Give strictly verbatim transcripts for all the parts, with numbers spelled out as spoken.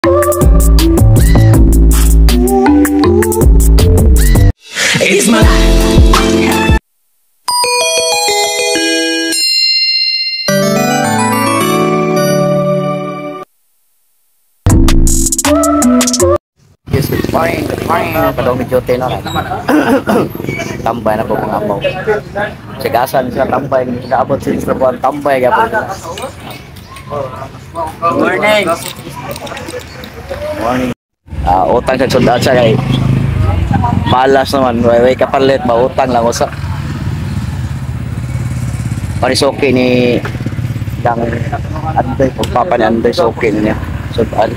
It's my life. Yes, good morning, good morning. Padong medyo tino na. Tambay na po mga abaw. Sigasan sila tambay, naabot sila sa buwan tambay gapon. Good morning. Morning. Ah, utang sa sundaan siya kay malas naman, way kapalit ba utang lang usa. Paris okay ni dang anday pagpapa ni anday so okay niya. Sundaan.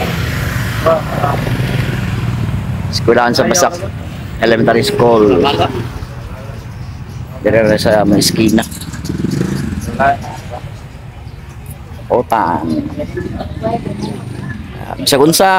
Sekolahan sa Basak Elementary School. Dire na sa may eskina. Utang. Sa unsa?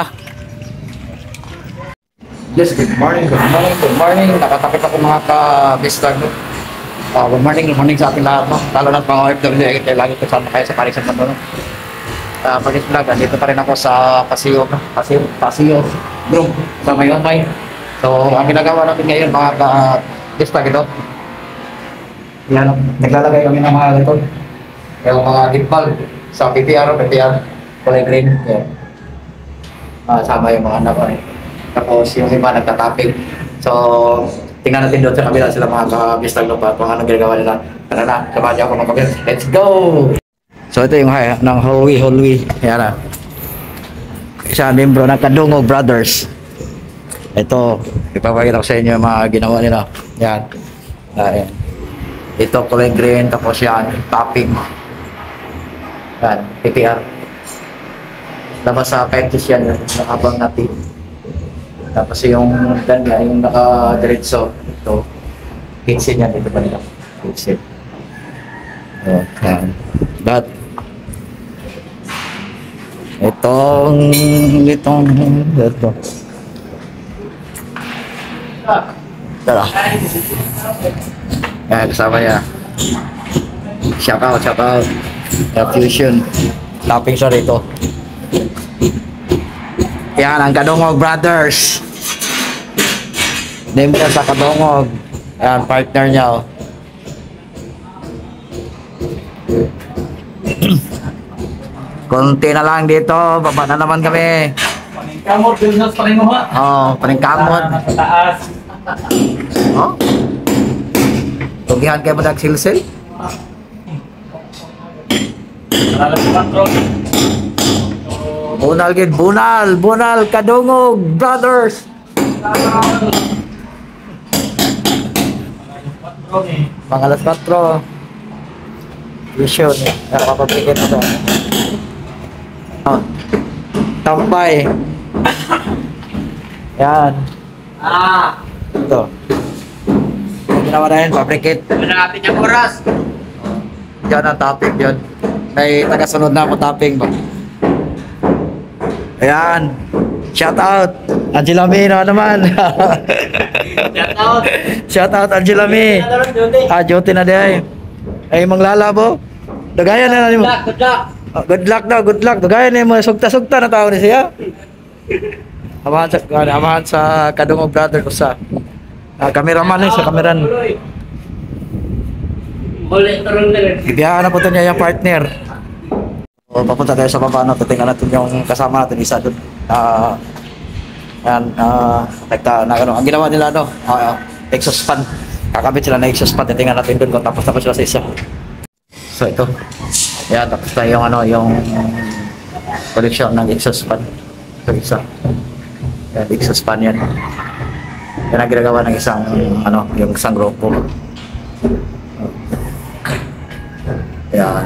Yes, good morning, good morning, good morning. Nakatapit ako mga ka-bistag. Uh, good morning, good morning sa ating lahat. No? Lalo na mga O F W, eh, lagi kasama kayo sa Paris at Mandono. Uh, Pagkis vlog, dito pa rin ako sa Paseo, no? Paseo, Paseo Group sa Mayomay. So, ang ginagawa natin ngayon mga ka-bistag ito. Yan, naglalagay kami ng mga ito. Yung mga dibbal sa P P R, P P R, kulay green. Yan. Uh, sama yung mga anak ko. Eh. Tapos yung iba nagtataping. So, tingnan natin doon sa kabila sila mga ka-bistag no pa kung anong ginagawa nila. Tara na, samahan niyo ako mga kabila. Let's go! So ito yung hay ng Holy Holy. Yan na. Isa membro ng Kadungog Brothers. Ito, ipapakita ko sa inyo yung mga ginawa nila. Yan. Yan. Ito kulay green, tapos yan, topping. Yan, P P R. Labas sa pentis yan, nakabang natin. Tapos yung ganyan, yung naka-diretso, ito, kitsin yan, dito pa nila. Kitsin. Oh, yan. But, itong, itong, ito. Tara. Yan, kasama niya. Shout out, shout out. Fusion. Topping siya rito. Yan, ang Kadungog Brothers. Name niya sa Kadungog. Yan, partner niya. Oh. Konti na lang dito. Baba na naman kami. Paningkamot, business pa rin mo ha? Oh, paningkamot. Sa taas. Oh? Tugihan kayo mo nagsilsil? Nalalas sa control. Bunal gid, bunal, bunal, Kadungog Brothers. Mga alas patro. Vision, napapapikit ito. Oh. Tampay. Yan. Ah! Ito. Ang ginawa na yun, fabricate. Ano natin yung oras? Yan ang topping yun. May tagasunod na ako topping ba? Ayan. Shout out. Angela May na naman. Shout out! Shout out Angela May. Ah, duty na day. Ay, manglalabo. Dagayan na na mo. Good luck! Oh, good luck daw, good luck. Dagayan na mo. Sugta-sugta na tao ni siya. Amahan sa, amahan sa Kadungog Brother ko sa uh, cameraman eh, sa kameran. Muli, turun na rin. Ibiyahan na po ito niya yung partner. O, papunta tayo sa baba na. Tingnan natin yung kasama natin. Isa doon. Uh, yan, uh, nagta, na, ano, ang ginawa nila, ano, uh, exhaust fan. Kakabit sila na exhaust fan. Tingnan natin doon kung tapos tapos sila sa isa. So, ito. Yan, tapos tayo yung, ano, yung collection ng exhaust fan. Ito, isa. Yan, exhaust fan yan. Yan ang ginagawa ng isang, ano, yung isang grupo. Yan.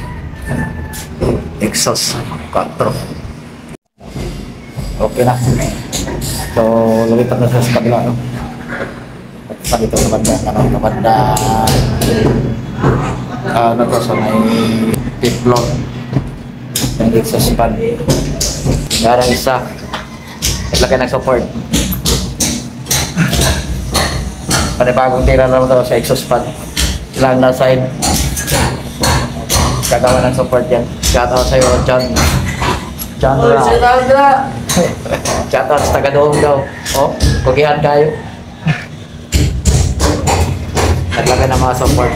Exhaust quattro. Okay na. So, lumipat na sa kabila, no? At sa dito naman na, ano, naman na, uh, ano to, so may fifth floor. Yung exhaust fan. Garang isa. Naglagay ng support. Panibagong tira naman to sa exhaust fan. Lang na side. Gagawa ng support yan. Shout out sa'yo, John. Oh, Chandra. Sandra. Chandra sa taga-doong daw. Oh, kugihan kayo. Naglagay ng mga support.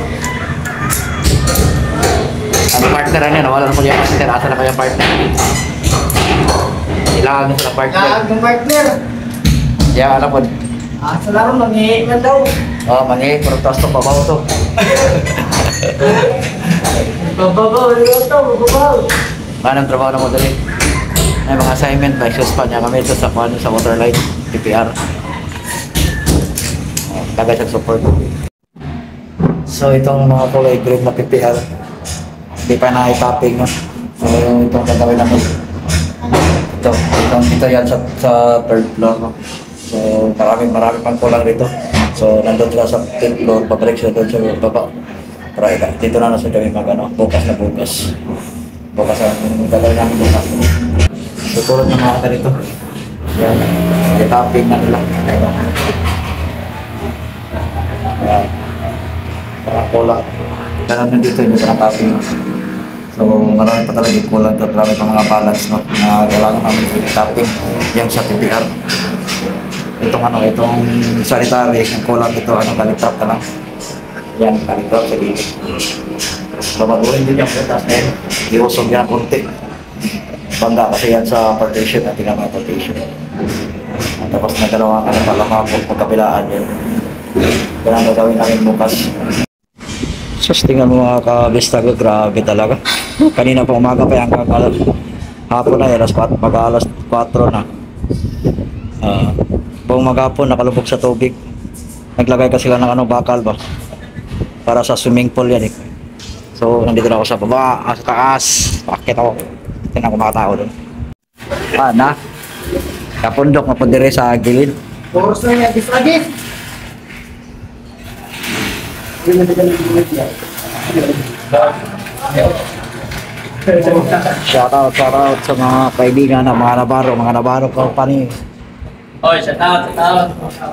Ang partner na yan, wala na po yung partner. Asa na kayong partner? Kailangan na sila partner. Kaya ang partner. Yeah, ano po? Ah, sa laro, mangihi man daw. Oh, mangi, pero taas to, babaw to. Bababaw, ano to, bababaw. Manang trabaho na mo dali. May mga assignment ba, excuse pa niya kami ito sa kwan sa Waterline, P P R. Oh, tagay sa support. So itong mga kulay green na P P R, hindi pa na-topping, no? So itong gagawin namin. Ito, itong ito yan sa, sa third floor, no? So maraming maraming pang kulang dito. So nandun sila sa third floor, pabalik sila doon sa baba. Pero ito, dito na nasa kami mag ano, bukas na bukas. Bukas ang gagawin namin bukas. So tulad ng mga ganito. Yan, i-topping na nila. Yan. Parang kulang. Ganun din dito, hindi pa na-topping. So marami pa talaga yung kulang at marami pa mga balance, no, na kailangan namin i-topping yan sa P P R. Itong ano, itong sanitary, yung kulang ito, ano, kalitrap ka lang. Yan, kalitrap sa gilid. Babaguhin din yung putas na yun. Iusog yan konti. Banda kasi yan sa partition, at tingnan mga partition. At tapos na dalawang ano, palamapot, pagkapilaan yun. Yan ang gagawin namin bukas. Sus, tingnan mo mga kabistago, grabe talaga. Kanina pa umaga pa yan, kakal hapon na, alas kwatro, mag alas kwatro na. Uh, buong maghapon, nakalubog sa tubig. Naglagay kasi lang ng ano, bakal ba? Para sa swimming pool yan eh. So, nandito na ako sa baba, sa taas. Bakit ako? Tingnan ko mga tao doon. Ah, na? Kapundok, mapundire sa gilid. Boros na yan, disagis. Shout out, shout out sa mga kaibigan na mga Navarro, mga Navarro company. Oy, shout out, shout out.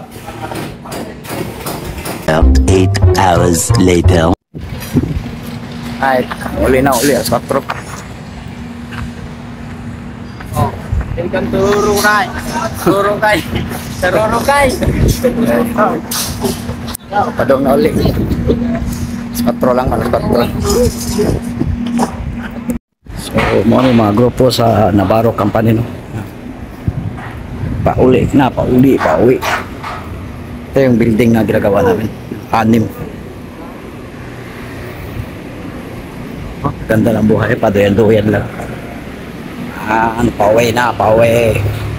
About eight hours later. Ay, uli na uli, alas kwatro. Oh, tingkan turo kay. Turo kay. Turo kay. Padong na uli. Alas kwatro lang, alas kwatro. So, mga mga grupo sa Navarro company, no? Pauli na, pauli, pauwi. Ito yung building na ginagawa namin. Anim. Oh, ganda ng buhay, paduyan-duyan lang. Ah, ano, pauwi na, pauwi.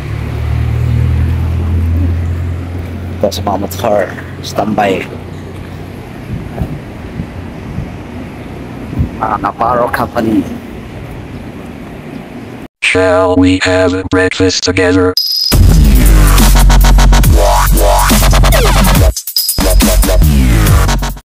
Ito sa mga motor, standby. Ah, Navarro company. Shall we have breakfast together?